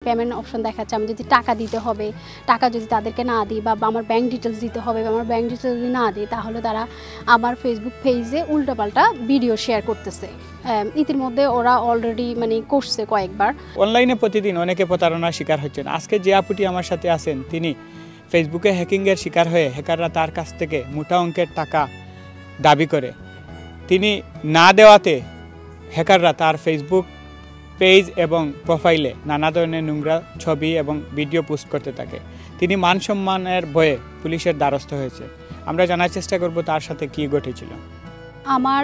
Payment option দেখাচ্ছে, আমি যদি টাকা দিতে হবে, টাকা যদি তাদেরকে না দিই বা আমার ব্যাঙ্ক ডিটেলস দিতে হবে বা আমার ব্যাঙ্ক ডিটেলস যদি না দিই, তাহলে তারা আমার ফেসবুক পেজে উল্টোপাল্টা ভিডিও শেয়ার করতেছে। ইতিমধ্যে ওরা অলরেডি মানে করছে কয়েকবার। অনলাইনে প্রতিদিন অনেকে প্রতারণার শিকার হচ্ছেন। আজকে যে আপুটি আমার সাথে আছেন, তিনি ফেসবুকে হ্যাকিংয়ের শিকার হয়ে হ্যাকাররা তার কাছ থেকে মোটা অঙ্কের টাকা দাবি করে। তিনি না দেওয়াতে হ্যাকাররা তার ফেসবুক পেজ এবং প্রোফাইলে নানা ধরনের নোংরা ছবি এবং ভিডিও পোস্ট করতে থাকে। তিনি মান সম্মানের ভয়ে পুলিশের দ্বারস্থ হয়েছে। আমরা জানার চেষ্টা করব তার সাথে কি ঘটেছিল। আমার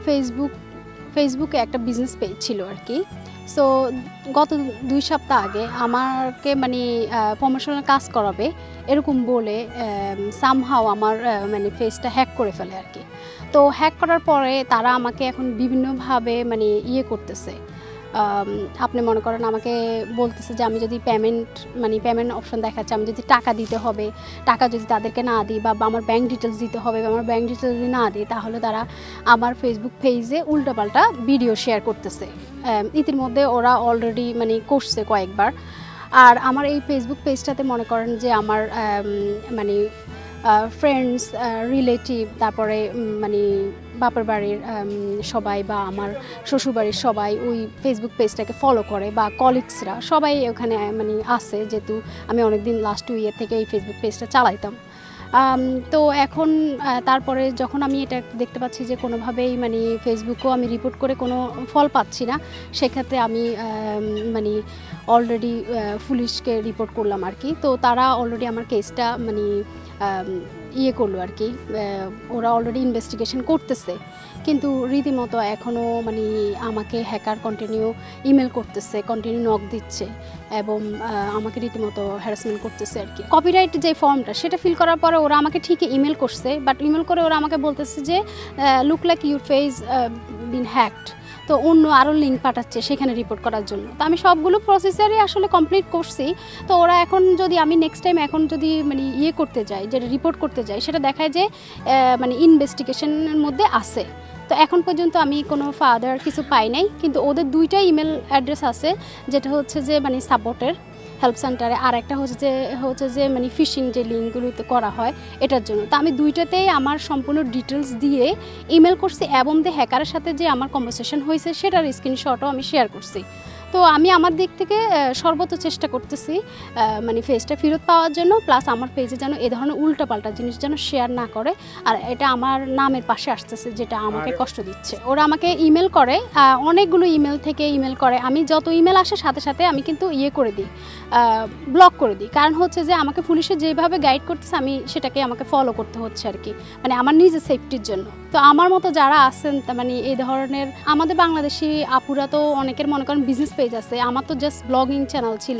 ফেসবুকে একটা বিজনেস পেজ ছিল আর কি। সো গত 2 সপ্তাহ আগে আমাকে মানে প্রমোশনাল কাজ করাবে এরকম বলে সামহাও আমার মানে পেজটা হ্যাক করে ফেলে আর কি। তো হ্যাক করার পরে তারা আমাকে এখন বিভিন্নভাবে মানে করতেছে। আপনি মনে করেন আমাকে বলতেছে যে আমি যদি পেমেন্ট অপশন দেখাচ্ছে, আমি যদি টাকা দিতে হবে, টাকা যদি তাদেরকে না দিই বা আমার ব্যাঙ্ক ডিটেলস দিতে হবে বা আমার ব্যাঙ্ক ডিটেলস যদি না দিই, তাহলে তারা আমার ফেসবুক পেজে উল্টোপাল্টা ভিডিও শেয়ার করতেছে। ইতিমধ্যে ওরা অলরেডি মানে করছে কয়েকবার। আর আমার এই ফেসবুক পেজটাতে মনে করেন যে আমার মানে ফ্রেন্ডস, রিলেটিভ, তারপরে মানে বাপের বাড়ির সবাই বা আমার শ্বশুরবাড়ির সবাই ওই ফেসবুক পেজটাকে ফলো করে বা কলিগসরা সবাই ওখানে মানে আছে, যেহেতু আমি অনেকদিন লাস্ট 2 ইয়ার থেকে এই ফেসবুক পেজটা চালাইতাম। তো এখন তারপরে যখন আমি এটা দেখতে পাচ্ছি যে কোনোভাবেই মানে ফেসবুকেও আমি রিপোর্ট করে কোনো ফল পাচ্ছি না, সেক্ষেত্রে আমি মানে অলরেডি পুলিশকে রিপোর্ট করলাম আর কি। তো তারা অলরেডি আমার কেসটা মানে করলো আর কি। ওরা অলরেডি ইনভেস্টিগেশন করতেছে, কিন্তু রীতিমতো এখনও মানে আমাকে হ্যাকার কন্টিনিউ ইমেল করতেছে, কন্টিনিউ নক দিচ্ছে এবং আমাকে রীতিমতো হ্যারাসমেন্ট করতেছে আর কি। কপিরাইট যে ফর্মটা সেটা ফিল করার পরে ওরা আমাকে ঠিকই ইমেল করছে, বাট ইমেল করে ওরা আমাকে বলতেছে যে look like your face been hacked. তো অন্য আরও লিঙ্ক পাঠাচ্ছে সেখানে রিপোর্ট করার জন্য। তো আমি সবগুলো প্রসেসারই আসলে কমপ্লিট করছি। তো ওরা এখন যদি আমি নেক্সট টাইম এখন যদি মানে করতে যাই, যেটা রিপোর্ট করতে যাই, সেটা দেখায় যে মানে ইনভেস্টিগেশনের মধ্যে আছে। তো এখন পর্যন্ত আমি কোনো ফার্দার কিছু পাই নাই, কিন্তু ওদের 2টা ইমেল অ্যাড্রেস আছে, যেটা হচ্ছে যে মানে সাপোর্টের হেল্প সেন্টারে, আর একটা হচ্ছে যে মানে ফিশিং যে লিঙ্কগুলোতে করা হয় এটার জন্য। তো আমি 2টাতেই আমার সম্পূর্ণ ডিটেলস দিয়ে ইমেল করছি এবং হ্যাকারের সাথে যে আমার কনভারসেশন হয়েছে সেটার স্ক্রিনশটও আমি শেয়ার করছি। তো আমি আমার দিক থেকে সর্বোচ্চ চেষ্টা করতেছি মানে পেজটা ফেরত পাওয়ার জন্য, প্লাস আমার পেজে যেন এ ধরনের উল্টাপাল্টা জিনিস যেন শেয়ার না করে। আর এটা আমার নামের পাশে আসতেছে, যেটা আমাকে কষ্ট দিচ্ছে। ওরা আমাকে ইমেল করে, অনেকগুলো ইমেল থেকে ইমেল করে। আমি যত ইমেল আসে সাথে সাথে আমি কিন্তু করে দিই, ব্লক করে দিই। কারণ হচ্ছে যে আমাকে পুলিশে যেভাবে গাইড করতেছে আমি সেটাকে আমাকে ফলো করতে হচ্ছে আর কি, মানে আমার নিজের সেফটির জন্য। তো আমার মতো যারা আছেন মানে এই ধরনের, আমাদের বাংলাদেশি আপুরা তো অনেকের মনে করেন বিজনেস পেজ আছে, আমার তো জাস্ট ব্লগিং চ্যানেল ছিল,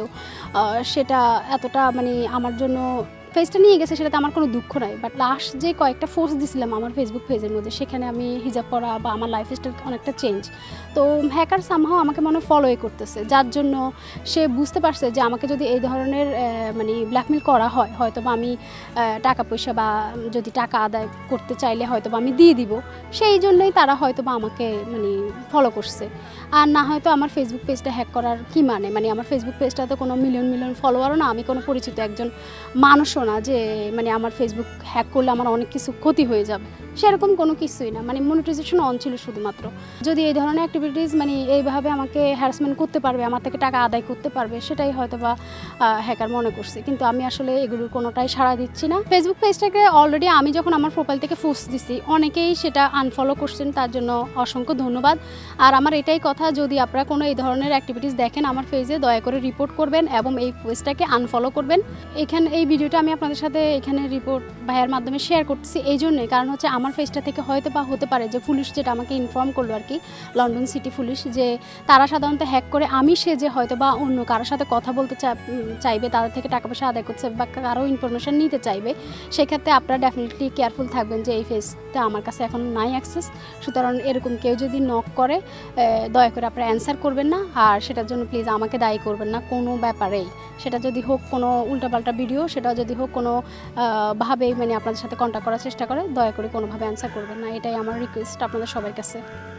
সেটা এতটা মানে আমার জন্য পেজটা নিয়ে গেছে সেটাতে আমার কোনো দুঃখ নাই। বাট লাস্ট যে কয়েকটা ফোর্স দিছিলাম আমার ফেসবুক পেজের মধ্যে, সেখানে আমি হিজাব পরা বা আমার লাইফস্টাইল অনেকটা চেঞ্জ। তো হ্যাকার সামহাও আমাকে মনে ফলোই করতেছে, যার জন্য সে বুঝতে পারছে যে আমাকে যদি এই ধরনের মানে ব্ল্যাকমেল করা হয়, হয়তো বা আমি টাকা পয়সা বা যদি টাকা আদায় করতে চাইলে হয়তো বা আমি দিয়ে দিব, সেই জন্যই তারা হয়তো বা আমাকে মানে ফলো করছে। আর না হয়তো আমার ফেসবুক পেজটা হ্যাক করার কি মানে আমার ফেসবুক পেজটা তো কোনো মিলিয়ন ফলোয়ারও না, আমি কোনো পরিচিত একজন মানুষও না যে মানে আমার ফেসবুক হ্যাক করলে আমার অনেক কিছু ক্ষতি হয়ে যাবে, সেরকম কোনো কিছুই না। মানে মনিটাইজেশন অন ছিল শুধুমাত্র। যদি এই ধরনের অ্যাক্টিভিটিস মানে এইভাবে আমাকে হ্যারাসমেন্ট করতে পারবে, আমার থেকে টাকা আদায় করতে পারবে, সেটাই হয়তো বা হ্যাকার মনে করছে, কিন্তু আমি আসলে এগুলোর কোনোটাই সাড়া দিচ্ছি না। ফেসবুক পেজটাকে অলরেডি আমি যখন আমার প্রোফাইল থেকে পোস্ট দিছি, অনেকেই সেটা আনফলো করছেন, তার জন্য অসংখ্য ধন্যবাদ। আর আমার এটাই কথা, যদি আপনারা কোনো এই ধরনের অ্যাক্টিভিটিস দেখেন আমার পেজে, দয়া করে রিপোর্ট করবেন এবং এই পেজটাকে আনফলো করবেন। এই ভিডিওটা আমি আপনাদের সাথে এখানে রিপোর্ট ভাইয়ের মাধ্যমে শেয়ার করতেছি এই জন্যই, কারণ হচ্ছে আমার পেজটা থেকে হয়তো বা হতে পারে যে পুলিশ যেটা আমাকে ইনফর্ম করলো আর কি, লন্ডন সিটি পুলিশ, যে তারা সাধারণত হ্যাক করে আমি যে হয়তো বা অন্য কারোর সাথে কথা বলতে চাইবে, তাদের থেকে টাকা পয়সা আদায় করছে বা কারো ইনফরমেশন নিতে চাইবে, সেক্ষেত্রে আপনারা ডেফিনেটলি কেয়ারফুল থাকবেন যে এই পেজটা আমার কাছে এখন নাই অ্যাক্সেস। সুতরাং এরকম কেউ যদি নক করে দয়া করে আপনারা অ্যান্সার করবেন না, আর সেটার জন্য প্লিজ আমাকে দায়ী করবেন না কোনো ব্যাপারেই। সেটা যদি হোক কোনো উল্টাপাল্টা ভিডিও, সেটা যদি হোক কোনো ভাবেই মানে আপনাদের সাথে কন্ট্যাক্ট করার চেষ্টা করে, দয়া করে কোনোভাবে অ্যান্সার করবেন না। এটাই আমার রিকোয়েস্ট আপনাদের সবার কাছে।